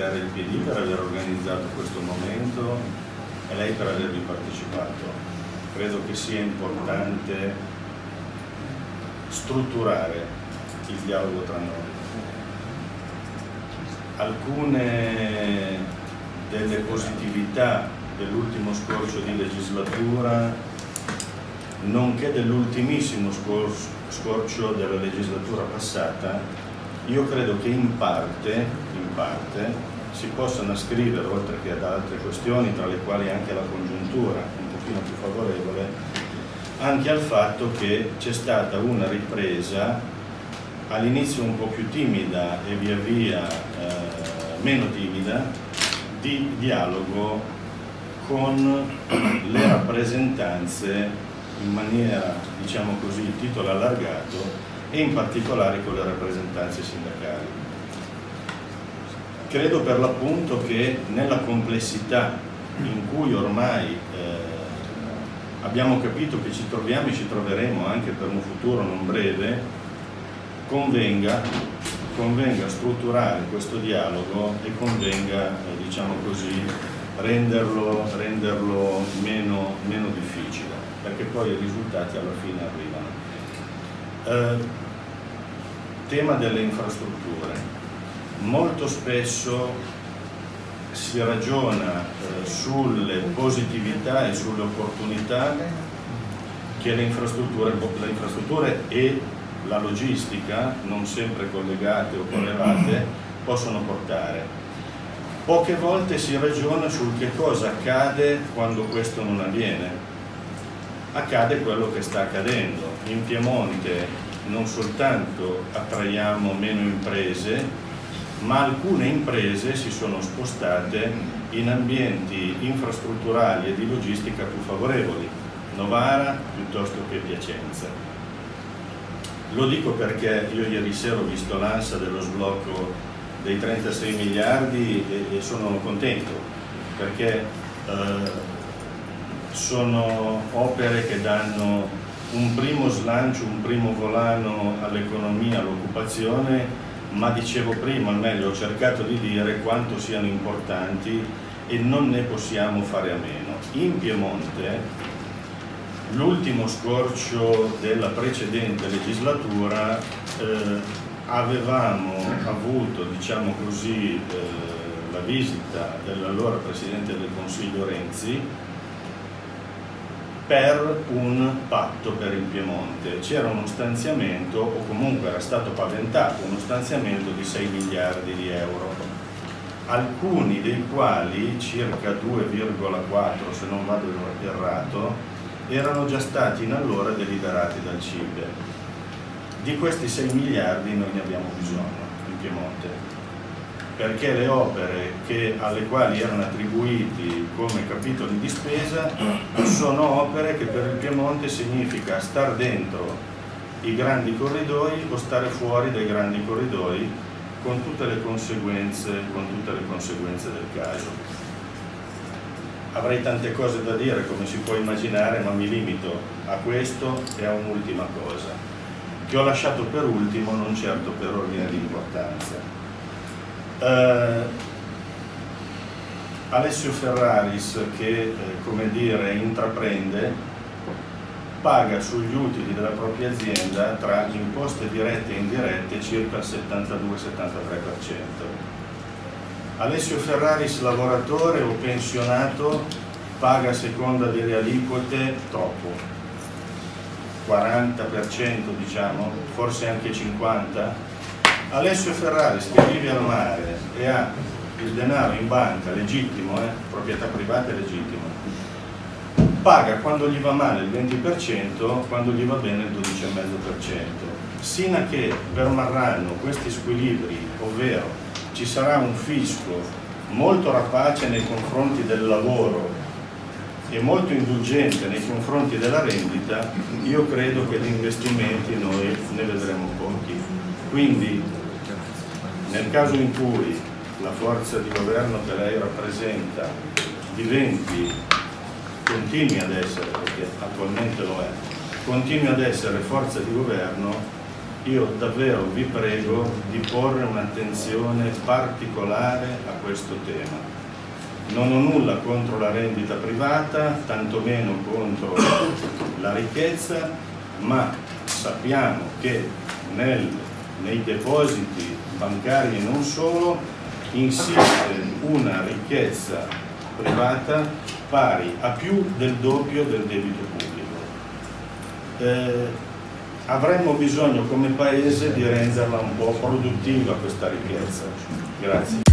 ringraziare il PD per aver organizzato questo momento e lei per avervi partecipato. Credo che sia importante strutturare il dialogo tra noi. Alcune delle positività dell'ultimo scorcio di legislatura, nonché dell'ultimissimo scorcio della legislatura passata, io credo che in parte si possano ascrivere, oltre che ad altre questioni, tra le quali anche la congiuntura un pochino più favorevole, anche al fatto che c'è stata una ripresa all'inizio un po' più timida e via via meno timida di dialogo con le rappresentanze in maniera, diciamo così, titolo allargato, e in particolare con le rappresentanze sindacali. Credo per l'appunto che nella complessità in cui ormai abbiamo capito che ci troviamo e ci troveremo anche per un futuro non breve, convenga strutturare questo dialogo e convenga, diciamo così, renderlo meno difficile, perché poi i risultati alla fine arrivano. Tema delle infrastrutture. Molto spesso si ragiona sulle positività e sulle opportunità che le infrastrutture e la logistica, non sempre collegate o correlate, possono portare. Poche volte si ragiona sul che cosa accade quando questo non avviene. Accade quello che sta accadendo. In Piemonte non soltanto attraiamo meno imprese, ma alcune imprese si sono spostate in ambienti infrastrutturali e di logistica più favorevoli, Novara piuttosto che Piacenza. Lo dico perché io ieri sera ho visto l'ansia dello sblocco dei 36 miliardi e sono contento, perché sono opere che danno un primo slancio, un primo volano all'economia, all'occupazione, ma dicevo prima, o meglio ho cercato di dire quanto siano importanti e non ne possiamo fare a meno. In Piemonte, l'ultimo scorcio della precedente legislatura, avevamo avuto, diciamo così, la visita dell'allora Presidente del Consiglio Renzi per un patto per il Piemonte. C'era uno stanziamento, o comunque era stato paventato uno stanziamento di 6 miliardi di euro, alcuni dei quali, circa 2,4 se non vado errato, erano già stati in allora deliberati dal CIPE. Di questi 6 miliardi noi ne abbiamo bisogno in Piemonte, perché le opere alle quali erano attribuiti come capitoli di spesa sono opere che per il Piemonte significa star dentro i grandi corridoi o stare fuori dai grandi corridoi, con tutte le conseguenze del caso. Avrei tante cose da dire, come si può immaginare, ma mi limito a questo e a un'ultima cosa, che ho lasciato per ultimo, non certo per ordine di importanza. Alessio Ferraris, che come dire intraprende, paga sugli utili della propria azienda, tra imposte dirette e indirette, circa il 72-73%. Alessio Ferraris, lavoratore o pensionato, paga a seconda delle aliquote troppo, 40% diciamo, forse anche 50%. Alessio Ferraris, che vive al mare e ha il denaro in banca, legittimo, proprietà privata legittima, paga quando gli va male il 20%, quando gli va bene il 12,5%. Sino che permarranno questi squilibri, ovvero ci sarà un fisco molto rapace nei confronti del lavoro e molto indulgente nei confronti della rendita, io credo che di investimenti noi ne vedremo pochi. Quindi, nel caso in cui la forza di governo che lei rappresenta continui ad essere, perché attualmente lo è, continui ad essere forza di governo, io davvero vi prego di porre un'attenzione particolare a questo tema. Non ho nulla contro la rendita privata, tantomeno contro la ricchezza, ma sappiamo che nei depositi bancari e non solo insiste una ricchezza privata pari a più del doppio del debito pubblico. Avremmo bisogno come Paese di renderla un po' produttiva questa ricchezza. Grazie.